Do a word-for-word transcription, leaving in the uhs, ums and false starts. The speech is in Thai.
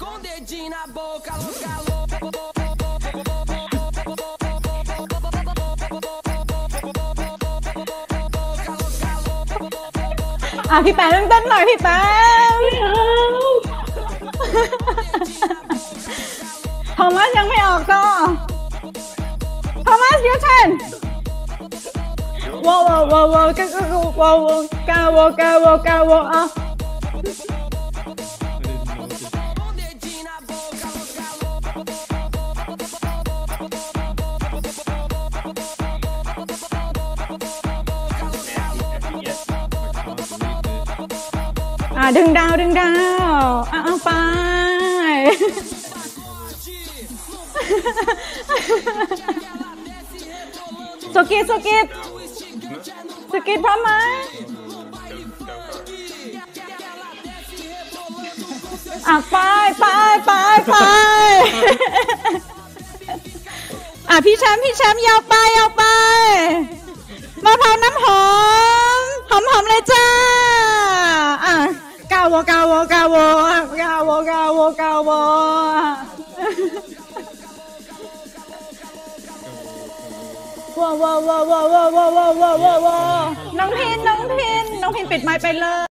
อ่ะพี่แป๊มเต้นหน่อยพี่แป๊มโทมัสยังไม่ออกก็โทมัสยูทันว้าวว้าวว้าวว้าวก้าวว้าวก้าวก้าวก้าวอ่ะอ่ะดึงดาวดึงดาวอ่ะเอาไปสกิดสกิดสกิดพร้อมไหมอ่ะไปไปไปไปอ่ะพี่แชมป์พี่แชมป์ยาวไปยาวไปมะพร้าวน้ำหอมหอมหอมเลยจ้าอ่ะกาวกาวกาวกาวกาวกาวว้าวว้าวว้าวว้าวว้าวว้าวว้าวว้าวน้องพินน้องพินน้องพินปิดไมค์ไปเลย